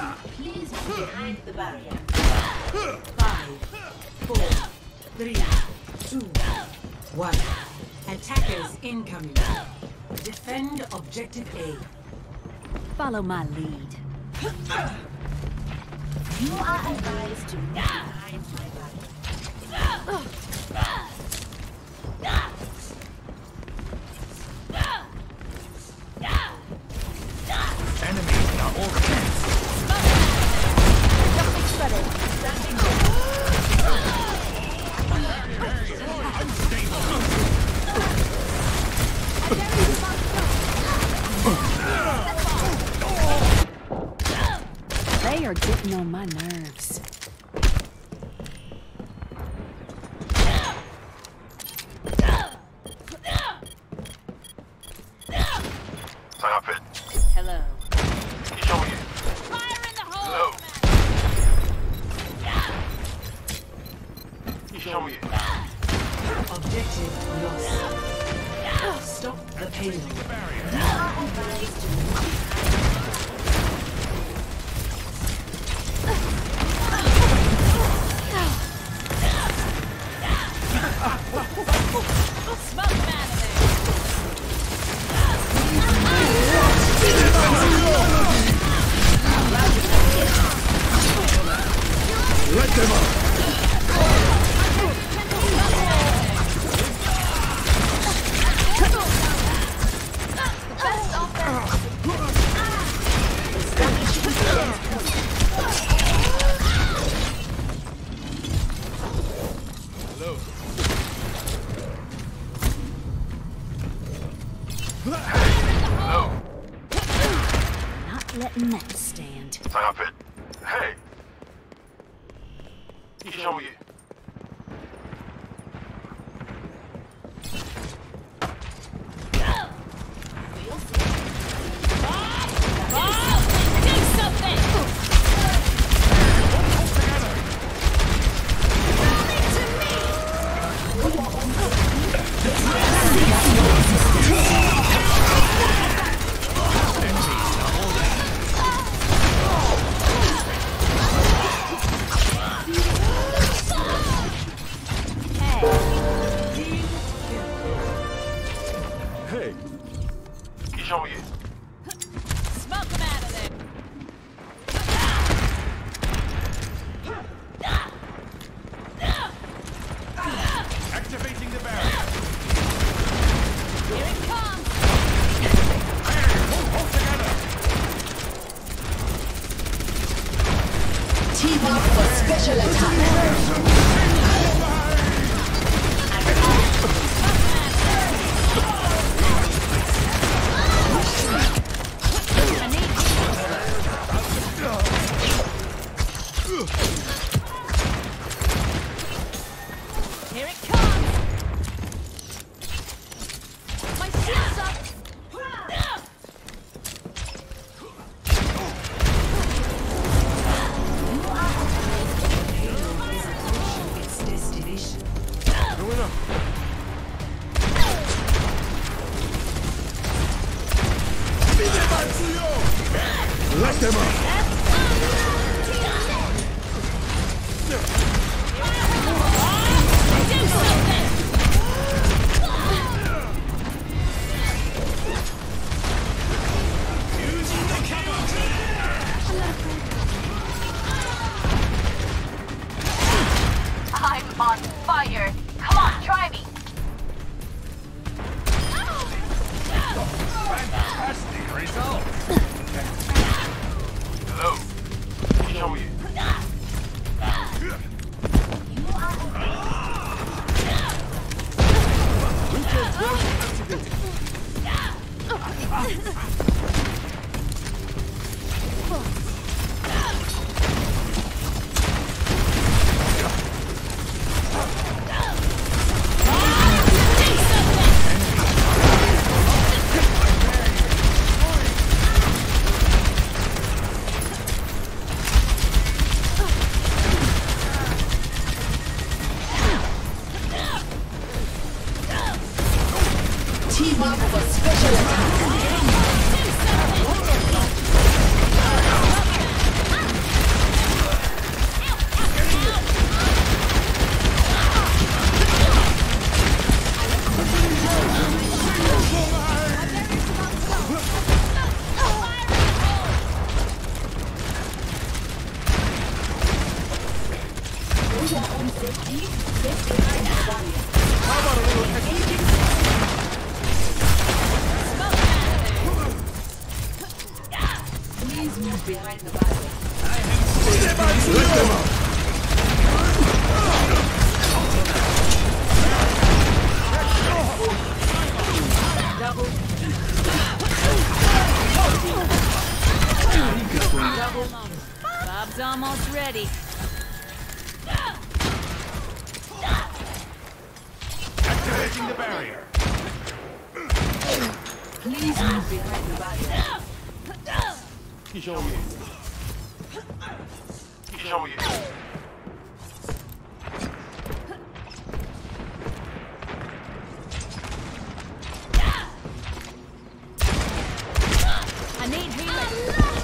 Please be behind the barrier. 5, 4, 3, 2, 1. Attackers incoming. Defend objective A. Follow my lead. You are advised to not hide my body. Enemies are all cleansed. They are getting on my nerves. Stop it. Hello. Show you. Fire in the Hello. hole! Show you. Objective lost. Stop the payload. The barrier. You are advised to Smoke them out of there! Let them up. Hello. Hello. Not letting that stand. Stop it. Hey. Show you. Do something! Hey. Show you. Smoke them out of there! Activating the barrier. Here it comes! Hold together. team up for special attack. Here it comes! My shield's up! Its destination. Going up. Let them up. Do something! Using the I'm on fire. Come on, try me. fantastic result. Please move behind the barrier. Let them up! Bob's almost ready. Activating the barrier. Please move behind the barrier. 弟兄们，弟兄们。 I need healing.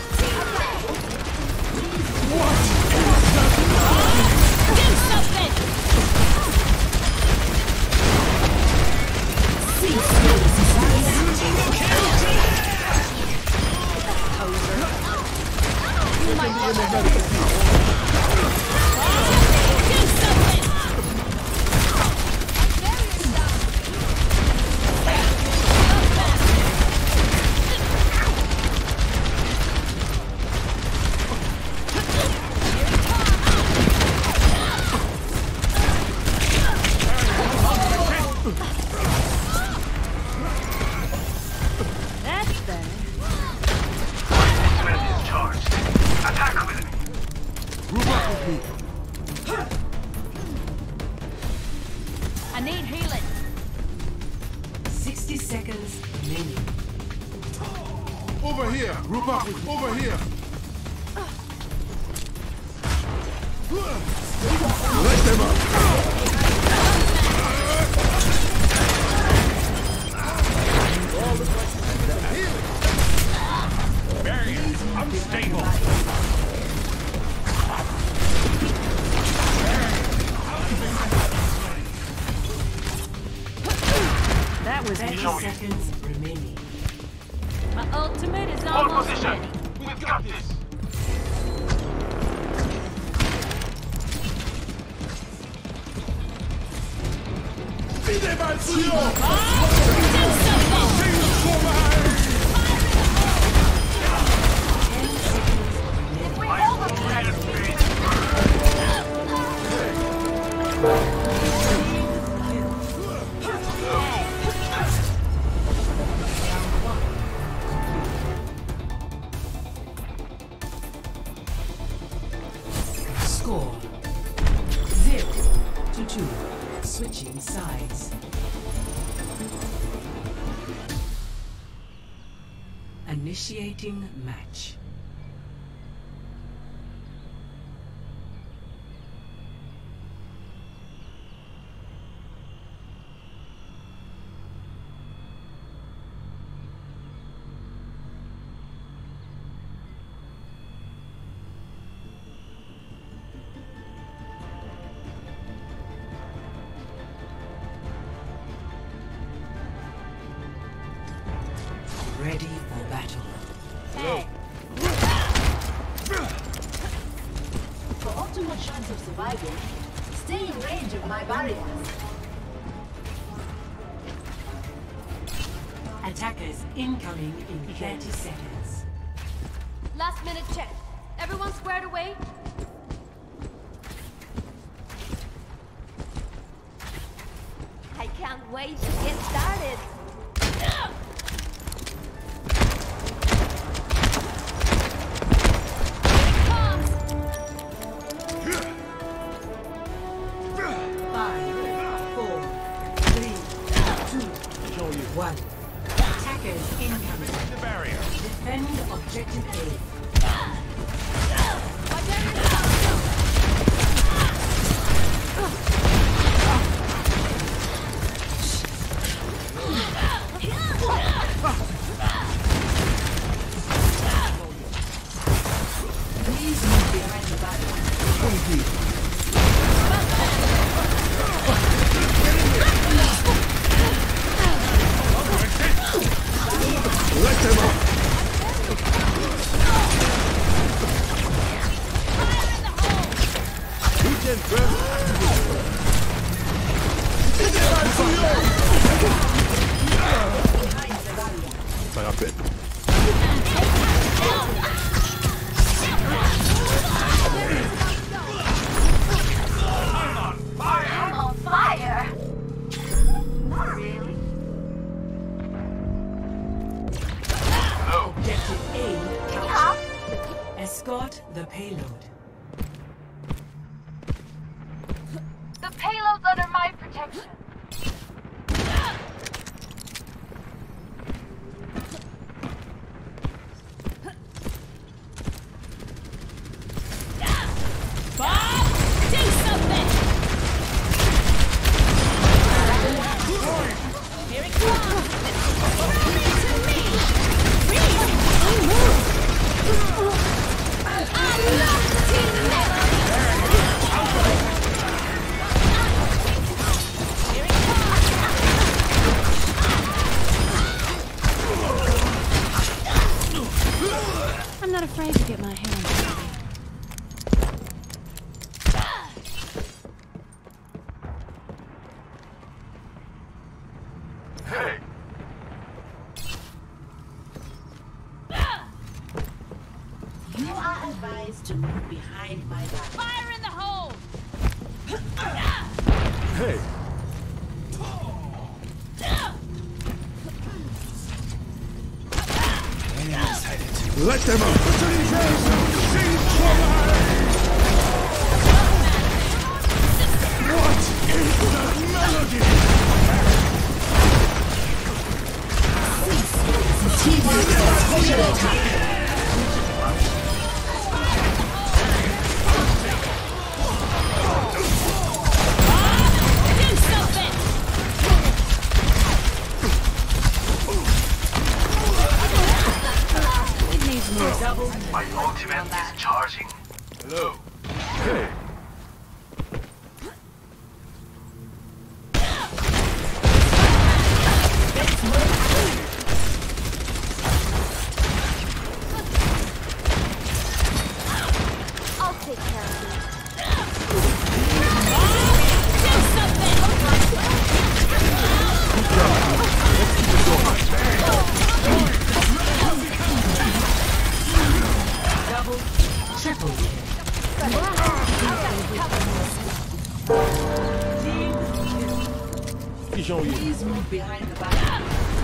Do something! That's better. Group up with me. I need healing. 60 seconds remaining. Over here. Group up with me. Over here. Let them up. Barrier unstable. That was 30 easy. seconds remaining. My ultimate is almost ready. We've got this. Score 0-2. Switching sides. Initiating match. Ready for battle. Hey, For optimal chance of survival, stay in range of my barriers. Attackers incoming in 30 seconds. Last minute check. Everyone squared away? I can't wait to get started. Five, 4, 3, 2, 1. Attackers incoming. The barrier. Defend objective A. please move behind the barrier. Let them up. Regen first. Ça rappelle. Escort the payload. The payload's under my protection. I'm not afraid to get my hands dirty. Hey! You are advised to move behind my back. Fire in the hole! Hey! Let them out! What is that melody? Special attack. It needs more. My ultimate is charging. Hello. Hey. I'll take care of you. Triple kill. He's on you. Please move behind the back.